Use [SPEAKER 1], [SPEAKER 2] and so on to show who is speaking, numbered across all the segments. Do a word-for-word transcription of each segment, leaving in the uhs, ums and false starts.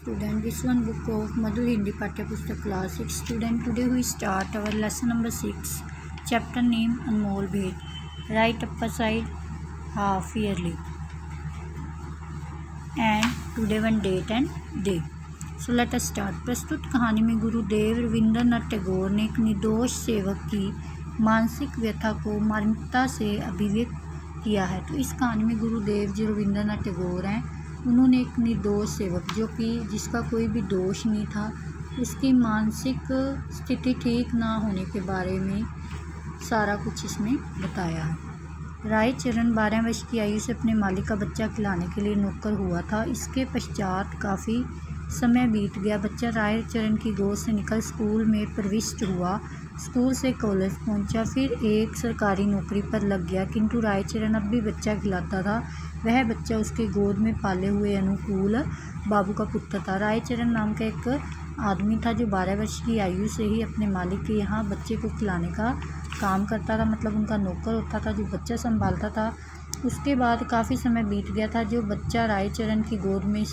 [SPEAKER 1] student, this one book of Madhur Hindi Pathya Pustak class six student. Today we start our lesson number six, chapter name Anmol Bhed. Right upper side half yearly and today one date and day. So let us start. प्रस्तुत कहानी में गुरुदेव रविंद्रनाथ टैगोर ने एक निर्दोष सेवक की मानसिक व्यथा को मार्मिकता से अभिव्यक्त किया है। तो इस कहानी में गुरुदेव जो रविंद्रनाथ टैगोर हैं, उन्होंने एक निर्दोष सेवक जो कि जिसका कोई भी दोष नहीं था, उसकी मानसिक स्थिति ठीक ना होने के बारे में सारा कुछ इसमें बताया है। रायचरण बारह वर्ष की आयु से अपने मालिक का बच्चा खिलाने के लिए नौकर हुआ था। इसके पश्चात काफ़ी समय बीत गया। बच्चा रायचरण की गोद से निकल स्कूल में प्रविष्ट हुआ, स्कूल से कॉलेज पहुंचा, फिर एक सरकारी नौकरी पर लग गया। किंतु रायचरण अब भी बच्चा खिलाता था। वह बच्चा उसके गोद में पाले हुए अनुकूल बाबू का पुत्र था। रायचरण नाम का एक आदमी था जो बारह वर्ष की आयु से ही अपने मालिक के यहाँ बच्चे को खिलाने का काम करता था, मतलब उनका नौकर होता था जो बच्चा संभालता था। उसके बाद काफ़ी समय बीत गया था। जो बच्चा रायचरण की गोद में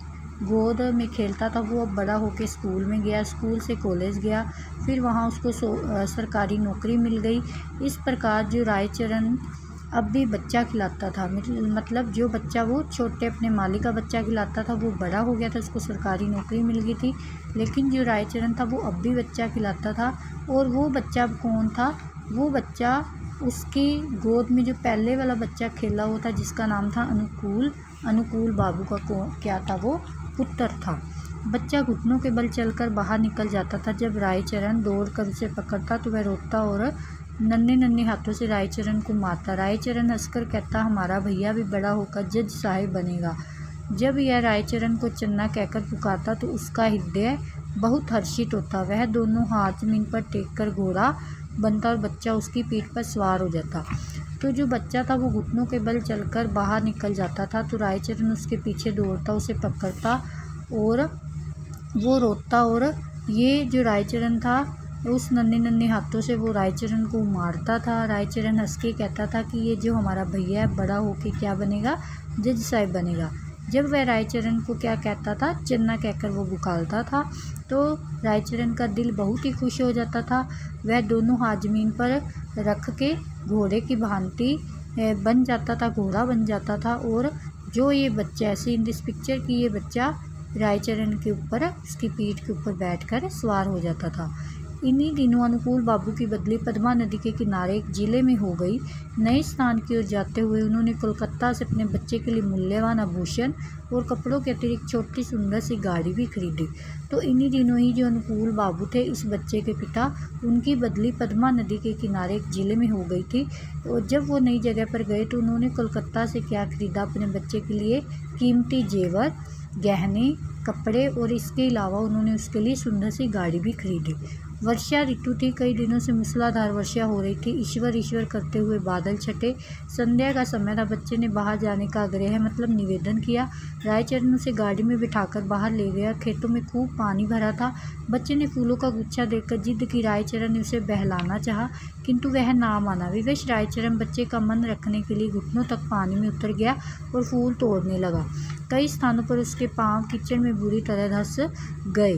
[SPEAKER 1] गोद में खेलता था वो अब बड़ा होकर स्कूल में गया, स्कूल से कॉलेज गया, फिर वहाँ उसको सरकारी नौकरी मिल गई। इस प्रकार जो रायचरण अब भी बच्चा खिलाता था, मतलब जो बच्चा वो छोटे अपने मालिक का बच्चा खिलाता था वो बड़ा हो गया था, उसको सरकारी नौकरी मिल गई थी, लेकिन जो रायचरण था वो अब भी बच्चा खिलाता था। और वो बच्चा कौन था? वो बच्चा उसकी गोद में जो पहले वाला बच्चा खेला हुआ था जिसका नाम था अनुकूल अनुकूल बाबू का कौन क्या था? वो पुत्र था। बच्चा घुटनों के बल चलकर बाहर निकल जाता था। जब रायचरण दौड़कर उसे पकड़ता तो वह रोता और नन्हे नन्हे हाथों से रायचरण को मारता। रायचरण हंसकर कहता, हमारा भैया भी बड़ा होकर जज साहिब बनेगा। जब यह रायचरण को चन्ना कहकर पुकारता तो उसका हृदय बहुत हर्षित होता। वह दोनों हाथ जमीन पर टेक कर घोड़ा बनता और बच्चा उसकी पीठ पर सवार हो जाता। तो जो बच्चा था वो घुटनों के बल चलकर बाहर निकल जाता था तो रायचरण उसके पीछे दौड़ता, उसे पकड़ता और वो रोता। और ये जो रायचरण था उस नन्हे नन्हे हाथों से वो रायचरण को मारता था। रायचरण हंस के कहता था कि ये जो हमारा भैया है बड़ा होके क्या बनेगा? जज साहिब बनेगा। जब वह रायचरण को क्या कहता था? चन्ना कहकर वो पुकारता था तो रायचरण का दिल बहुत ही खुश हो जाता था। वह दोनों हाथ जमीन पर रख के घोड़े की भांति बन जाता था, घोड़ा बन जाता था। और जो ये बच्चा ऐसे इन दिस पिक्चर की ये बच्चा रायचरण के ऊपर उसकी पीठ के ऊपर बैठकर सवार हो जाता था। इन्हीं दिनों अनुकूल बाबू की बदली पद्मा नदी के किनारे एक जिले में हो गई। नए स्थान की ओर जाते हुए उन्होंने कोलकाता से अपने बच्चे के लिए मूल्यवान आभूषण और कपड़ों के अतिरिक्त छोटी सुंदर सी गाड़ी भी खरीदी। तो इन्हीं दिनों ही जो अनुकूल बाबू थे, इस बच्चे के पिता, उनकी बदली पद्मा नदी के किनारे एक जिले में हो गई थी। और जब वो नई जगह पर गए तो उन्होंने कोलकाता से क्या खरीदा? अपने बच्चे के लिए कीमती जेवर, गहने, कपड़े और इसके अलावा उन्होंने उसके लिए सुंदर सी गाड़ी भी खरीदी। वर्षा ऋतु थी। कई दिनों से मूसलाधार वर्षा हो रही थी। ईश्वर ईश्वर करते हुए बादल छटे। संध्या का समय था। बच्चे ने बाहर जाने का आग्रह मतलब निवेदन किया। रायचरण उसे गाड़ी में बिठाकर बाहर ले गया। खेतों में खूब पानी भरा था। बच्चे ने फूलों का गुच्छा देखकर जिद की। रायचरण ने उसे बहलाना चाहा किंतु वह ना माना। विवश रायचरण बच्चे का मन रखने के लिए घुटनों तक पानी में उतर गया और फूल तोड़ने लगा। कई स्थानों पर उसके पांव कीचड़ में बुरी तरह धंस गए।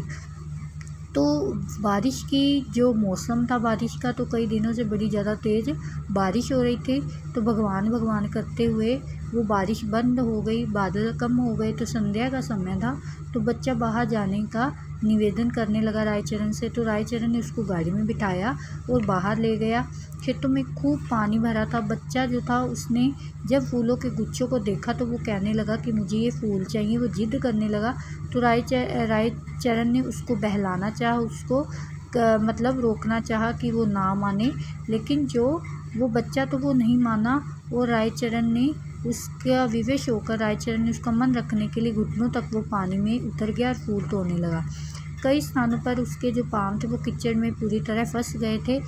[SPEAKER 1] तो बारिश की जो मौसम था बारिश का, तो कई दिनों से बड़ी ज़्यादा तेज़ बारिश हो रही थी। तो भगवान भगवान करते हुए वो बारिश बंद हो गई, बादल कम हो गए। तो संध्या का समय था तो बच्चा बाहर जाने का निवेदन करने लगा रायचरण से। तो रायचरण ने उसको गाड़ी में बिठाया और बाहर ले गया। खेतों में खूब पानी भरा था। बच्चा जो था उसने जब फूलों के गुच्छों को देखा तो वो कहने लगा कि मुझे ये फूल चाहिए, वो जिद करने लगा। तो रायच रायचरण ने उसको बहलाना चाहा, उसको क, मतलब रोकना चाहा कि वो ना माने, लेकिन जो वो बच्चा तो वो नहीं माना। और रायचरण ने उसका विवश होकर रायचरण ने उसका मन रखने के लिए घुटनों तक वो पानी में उतर गया और फूल तोड़ने लगा। कई स्थानों पर उसके जो पाँव थे वो कीचड़ में पूरी तरह फंस गए थे।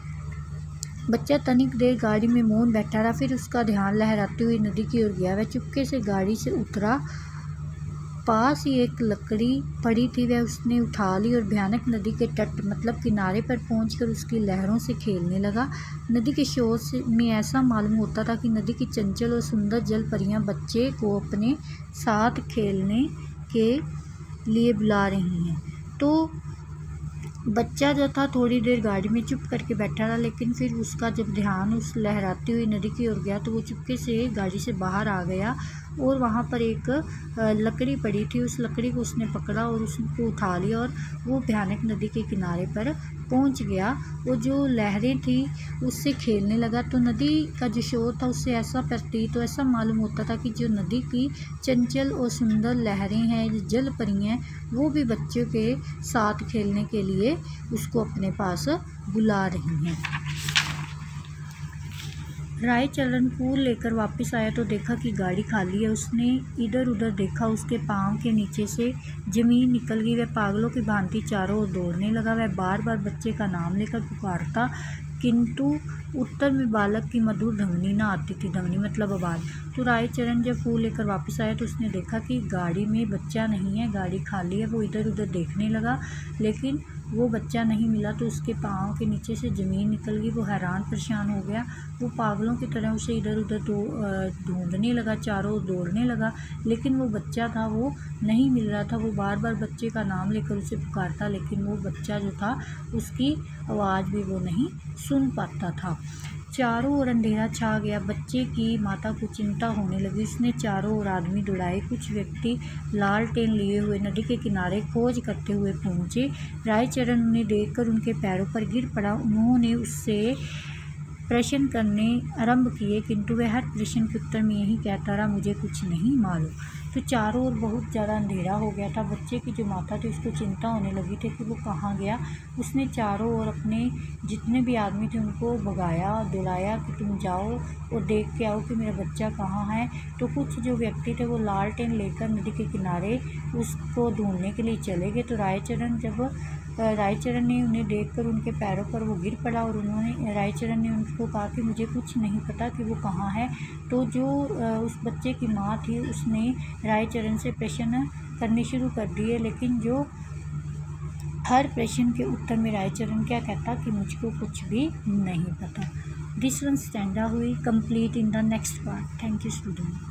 [SPEAKER 1] बच्चा तनिक देर गाड़ी में मौन बैठा रहा, फिर उसका ध्यान लहराती हुई नदी की ओर गया। वह चुपके से गाड़ी से उतरा। पास ही एक लकड़ी पड़ी थी, वह उसने उठा ली और भयानक नदी के तट मतलब किनारे पर पहुंचकर उसकी लहरों से खेलने लगा। नदी के शोर से में ऐसा मालूम होता था कि नदी की चंचल और सुंदर जल परियां बच्चे को अपने साथ खेलने के लिए बुला रही हैं। तो बच्चा जो था थोड़ी देर गाड़ी में चुप करके बैठा रहा, लेकिन फिर उसका जब ध्यान उस लहराती हुई नदी की ओर गया तो वो चुपके से गाड़ी से बाहर आ गया और वहाँ पर एक लकड़ी पड़ी थी, उस लकड़ी को उसने पकड़ा और उसको उठा लिया और वो भयानक नदी के किनारे पर पहुँच गया। वो जो लहरें थी उससे खेलने लगा। तो नदी का जो शोर था उससे ऐसा प्रतीत तो ऐसा मालूम होता था कि जो नदी की चंचल और सुंदर लहरें हैं, जल परी हैं, वो भी बच्चों के साथ खेलने के लिए उसको अपने पास बुला रही हैं। रायचरण फूल लेकर वापस आया तो देखा कि गाड़ी खाली है। उसने इधर उधर देखा, उसके पाँव के नीचे से ज़मीन निकल गई। वह पागलों की भांति चारों ओर दौड़ने लगा। वह बार बार बच्चे का नाम लेकर पुकारता, किंतु उत्तर में बालक की मधुर ध्वनि न आती थी। ध्वनि मतलब आवाज़। तो रायचरण जब फूल लेकर वापस आया तो उसने देखा कि गाड़ी में बच्चा नहीं है, गाड़ी खाली है। वो इधर उधर देखने लगा, लेकिन वो बच्चा नहीं मिला। तो उसके पाँव के नीचे से ज़मीन निकल गई। वो हैरान परेशान हो गया। वो पागलों की तरह उसे इधर उधर ढूंढने लगा, चारों ओर दौड़ने लगा, लेकिन वो बच्चा था वो नहीं मिल रहा था। वो बार बार बच्चे का नाम लेकर उसे पुकारता, लेकिन वो बच्चा जो था उसकी आवाज़ भी वो नहीं सुन पाता था। चारों ओर अंधेरा छा गया। बच्चे की माता को चिंता होने लगी। उसने चारों ओर आदमी दौड़ाए। कुछ व्यक्ति लालटेन लिए हुए नदी के किनारे खोज करते हुए पहुँचे। रायचरण उन्हें देखकर उनके पैरों पर गिर पड़ा। उन्होंने उससे प्रश्न करने आरंभ किए, किंतु वह हर प्रश्न के उत्तर में यही कहता रहा, मुझे कुछ नहीं मालूम। तो चारों ओर बहुत ज़्यादा अंधेरा हो गया था। बच्चे की जो माता थी उसको चिंता होने लगी थी कि वो कहाँ गया। उसने चारों ओर अपने जितने भी आदमी थे उनको भगाया, दौड़ाया कि तुम जाओ और देख के आओ कि मेरा बच्चा कहाँ है। तो कुछ जो व्यक्ति थे वो लालटेन लेकर नदी के किनारे उसको ढूंढने के लिए चले गए। तो रायचरण जब रायचरण ने उन्हें देखकर उनके पैरों पर वो गिर पड़ा और उन्होंने रायचरण ने उनको कहा कि मुझे कुछ नहीं पता कि वो कहाँ है। तो जो उस बच्चे की माँ थी उसने रायचरण से प्रश्न करने शुरू कर दिए, लेकिन जो हर प्रश्न के उत्तर में रायचरण क्या कहता कि मुझको कुछ भी नहीं पता। दिस वन स्टैंडर्ड हुई complete in the next part. Thank you student.